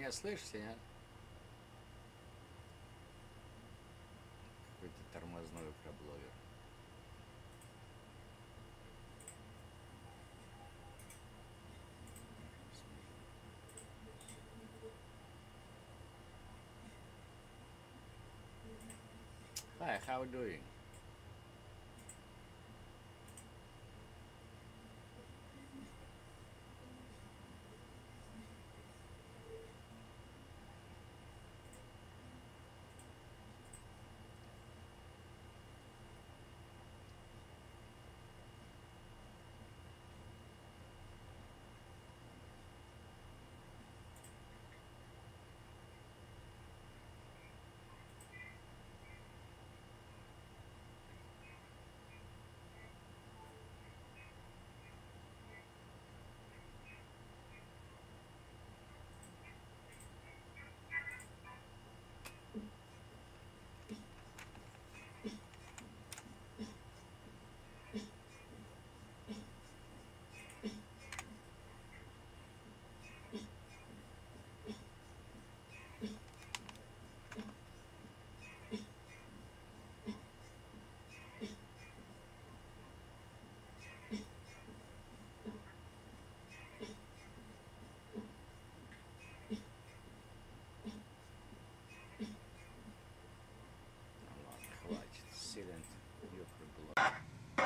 меня слышите, нет? Какой-то тормозной ультраблогер. Hi, how are you doing? Хватит, силен ультраблогер.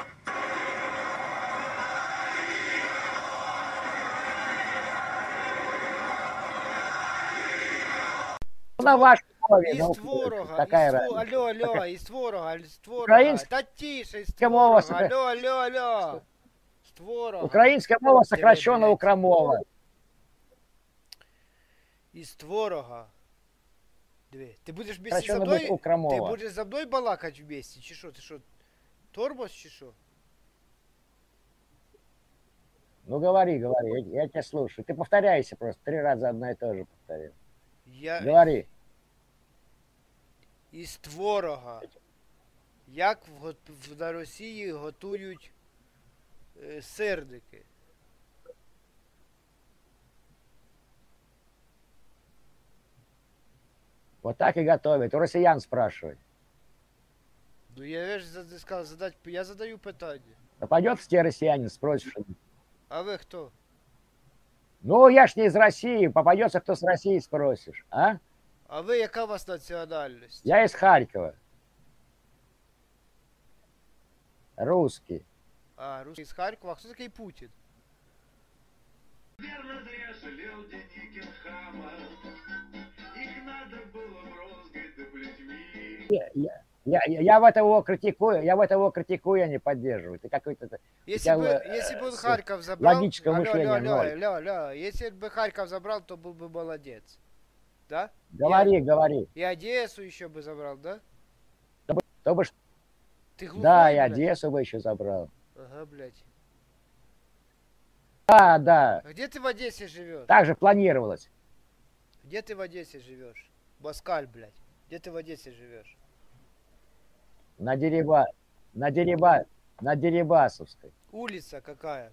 На вашій мові. Із творога, алло, із творога. Українська Та тише, із творога, алло. З творога. Українська мова сокращена укромова. Із творога. Диви, ти будеш вместе со мною? Ти будеш за мною балакати вместе, чи що? Ти що, тормоз, чи що? Ну говори, я тебя слушаю. Ты повторяйся просто, 3 раза одно и то же повторил. Говори. Із творога. Як на Росії готують сирники? Вот так и готовят. У россиян спрашивать. Ну я же сказал задать, я задаю питання. Попадется тебе россиянин, спросишь. А вы кто? Ну, я ж не из России, попадется кто с России, спросишь, а? А ви яка у вас національність? Я из Харькова. Русский. А, русский из Харькова. А кто такой Путин? Верно зря жалел Деникин хама. Их надо было брозгать да плетьми. Я в этого критикую, я не поддерживаю. Ты какой-то... Если бы он Харьков забрал... Логическое мышление ноль. Алло. Если бы Харьков забрал, то был бы молодец. Да? Говори. И Одессу еще бы забрал, да? То бы... Ты глухой, да, и блядь? Одессу бы еще забрал. Ага, блядь. Да. А где ты в Одессе живешь? Так же планировалось. Где ты в Одессе живешь? Баскаль, блядь. Где ты в Одессе живешь? На Дерибасовской. Улица какая?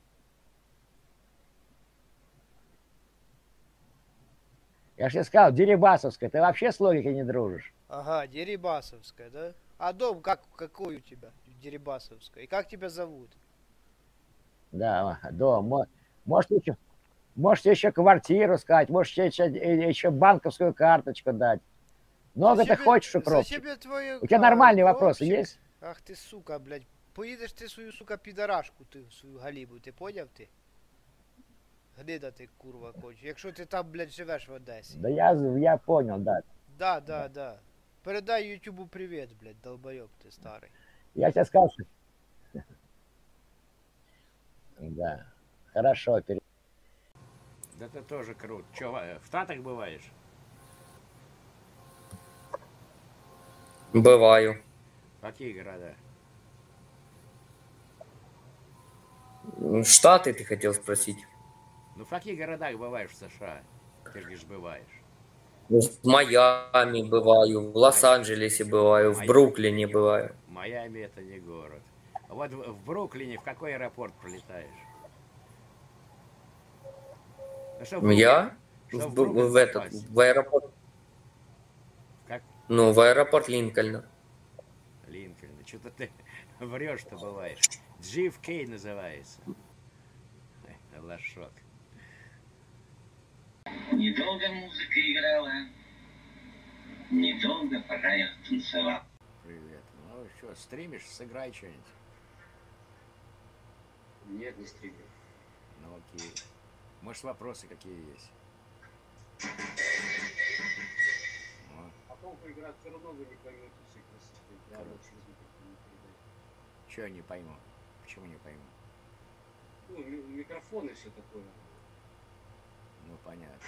Я же тебе сказал, Дерибасовская. Ты вообще с логикой не дружишь? Ага, Дерибасовская, да? А дом какой у тебя? Дерибасовская. И как тебя зовут? Да, дом. Можете еще квартиру сказать, можете еще банковскую карточку дать. Много ты хочешь, укропчик? У тебя нормальные вопросы есть? Ах ты, сука, блядь. Поїдеш ти свою, сука, підарашку, ти, свою галібу, ти поняв ти? Гнида ти, курва, конч. Якщо ти там, блядь, живеш в Одесі. Да я понял, да. Да. Передай Ютубу привет, блядь, долбоёб ты старый. Я тебе сказал, что... Да, хорошо. Да ты тоже крут. Че, в Штатах бываешь? Бываю. Какие города? Штаты ты хотел спросить? Ну, в каких городах бываешь в США? Ты же говоришь, бываешь. В Майами бываю, в Лос-Анджелесе бываю, в Бруклине бываю. Майами это не город. А вот в Бруклине в какой аэропорт прилетаешь? Ну, что, Я? Что в этот, попасть? в аэропорт. Как? Ну, в аэропорт Линкольна. Линкольн, что-то ты врешь-то бываешь. JFK называется. Лошок. Недолго музыка играла, недолго пока я танцевал. Привет. Ну что, стримишь? Сыграй что-нибудь. Нет, не стримлю. Ну окей. Может, вопросы какие есть? Ну, Потом поиграть все равно вы не поймете всей красоты. Я Круто. через микрофон не передаю. что я не пойму? Почему не пойму? Ну, микрофон и все такое. Ну, понятно.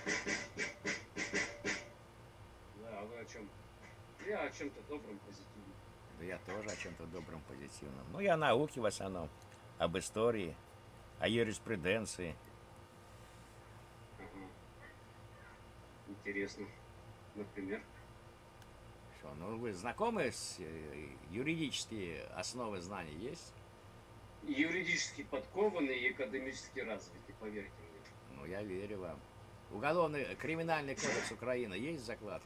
Да, а вы о чем? Я о чем-то добром, позитивном. Да я тоже о чем-то добром, позитивном. Ну, я о науке в основном. Об истории, о юриспруденции. Ага. Интересно. Например? Что, ну, вы знакомы с юридические основы знаний есть? Юридически подкованный и академически развитый, поверьте мне. Ну, я верю вам. Уголовный, криминальный кодекс Украины есть закладка?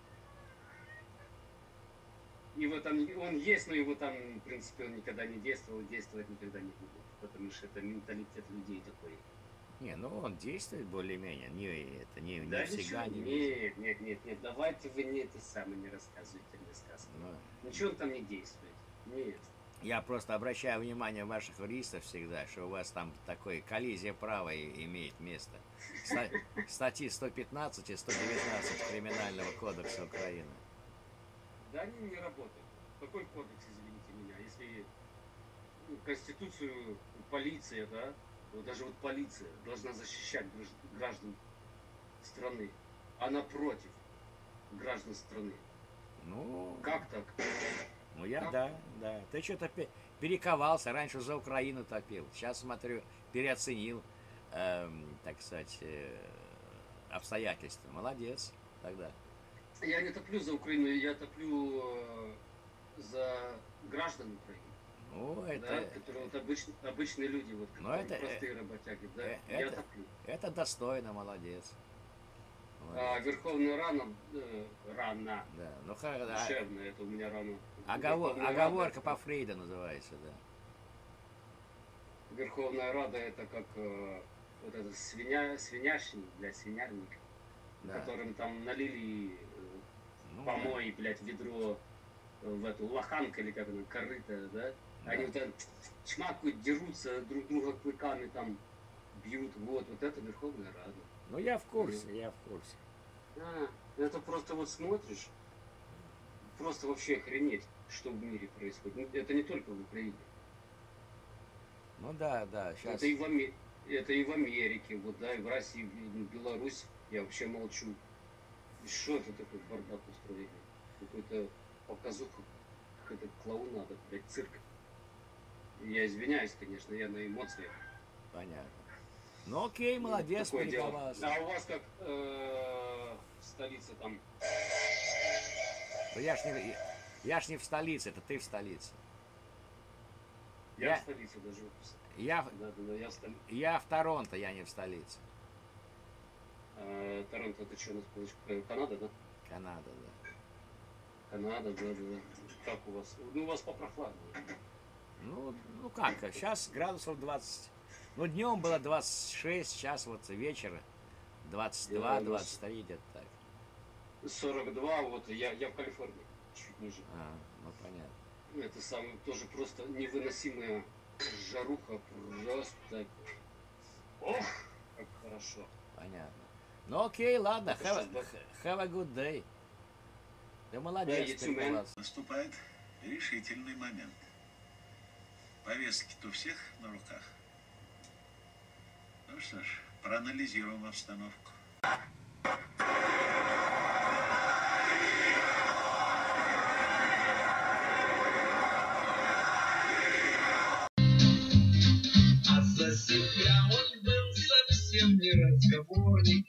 Его там, он есть, но его там, в принципе, он никогда не действовал и действовать никогда не будет. Потому что это менталитет людей такой. Не, ну он действует более-менее. Не Да всегда, ничего, не везде. нет, давайте вы не это самое не рассказывайте мне сказки. Ну, Ничего он там не действует. Нет. я просто обращаю внимание ваших юристов всегда, что у вас там такой коллизия права имеет место. Статьи 115 и 119 Криминального кодекса Украины. Да они не работают. Какой кодекс, извините меня, если Конституцию полиция, да, вот даже вот полиция должна защищать граждан страны, а против граждан страны. Ну, Как так? ну я, да. Ты что-то перековался, раньше за Украину топил. Сейчас, смотрю, переоценил, так сказать, обстоятельства. Молодец тогда. Я не топлю за Украину, я топлю за граждан Украины. Ну, Да, это, которые вот обычные люди, вот, Ну, которые это, простые работяги, да, я это- топлю. это достойно, молодец. А Молодец. Верховная рана, Да, ну, да. душевная, это у меня рана. Оговорка по Фрейду называется, да. Верховная Рада это как вот этот свиняшник, блядь, свинярник, Да. которым там налили Ну, помой, блядь, ведро в эту лоханку или как она, корыто, да? да. Они вот так чмакают, дерутся, друг друга клыками там бьют. Вот это Верховная Рада. Ну, я в курсе. Это просто вот смотришь, просто вообще охренеть, что в мире происходит. Ну, это не только в Украине. Ну, да, сейчас. Это и в Америке, вот, да, и в России, в Беларусь, я вообще молчу. И что это такой бардак устроили? Какой-то показуха, какая-то клоунада, блядь, цирк. Я извиняюсь, конечно, я на эмоциях. Понятно. Ну, окей, молодец, Такое дело. перековался. А у вас как в столице там? Ну, я ж не в столице, это ты в столице. Я Я- в столице даже. Я Да, я в столице. в Торонто, я не в столице. Торонто, это что у нас получится? Канада, да? Канада, да. Канада, да. Как у вас? Ну, у вас попрохладнее. Ну как, сейчас градусов 20. Ну, днем было 26, сейчас вот вечер 22, Я 23, где-то так. 42, вот я в Калифорнии, чуть ниже. Ну понятно. Это самое тоже просто невыносимая жаруха, просто. Ох, как хорошо. Понятно. Ну окей, ладно, Это have a good day. Ты молодец, you too, man. перековался. Наступает решительный момент. Повестки-то у всех на руках. Ну что ж, проанализируем обстановку. А за себя он был совсем не разговорник.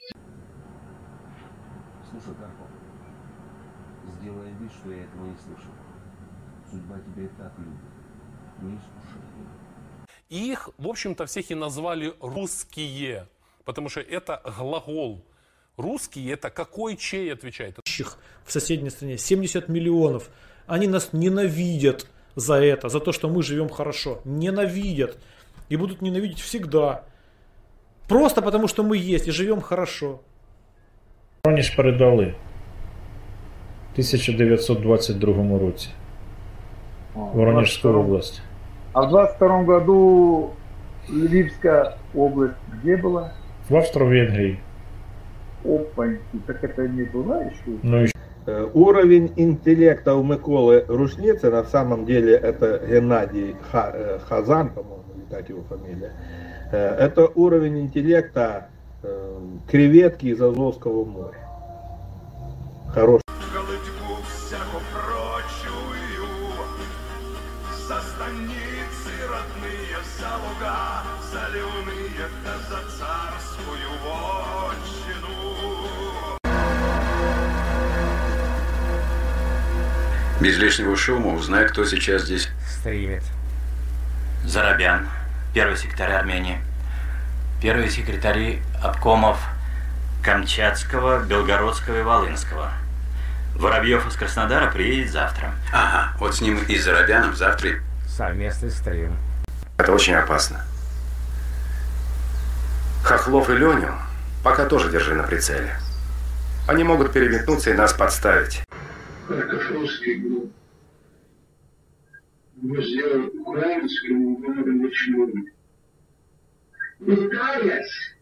Слушай, Карпов, сделай вид, что я этого не слышал. Судьба тебя и так любит. Не искушай ее. И их, в общем-то, всех и назвали русские, потому что это глагол Русские это какой чей отвечает? В соседней стране 70 миллионов. Они нас ненавидят за это, за то, что мы живем хорошо. Ненавидят. И будут ненавидеть всегда. Просто потому, что мы есть и живем хорошо. Воронеж передали в 1922 році. Воронежскую область. А в 22 году Львивская область где была? В Австро-Венгрии. Опаньки, так это не была еще? Ну, Уровень интеллекта у Миколы Рушницы, на самом деле это Геннадий Хазан, по-моему, так его фамилия. Это уровень интеллекта креветки из Азовского моря. Хороший. За станицы родные, за луга соленые, да за царскую вотчину. Без лишнего шума узнай, кто сейчас здесь стримит. Зарабян, первый секретарь Армении, первые секретари обкомов Камчатского, Белгородского и Волынского. Воробьев из Краснодара приедет завтра. Ага, вот с ним и с Зарабяном завтра совместный стрим. Это очень опасно. Хохлов и Леню пока тоже держи на прицеле. Они могут переметнуться и нас подставить. Харьков русский был. Мы сделали украинскому городу ничего. Пытаясь,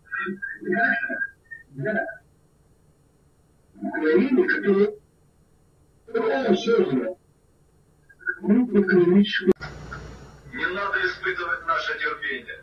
да, Украину, которая создана, мы экономическую. Не надо испытывать наше терпение.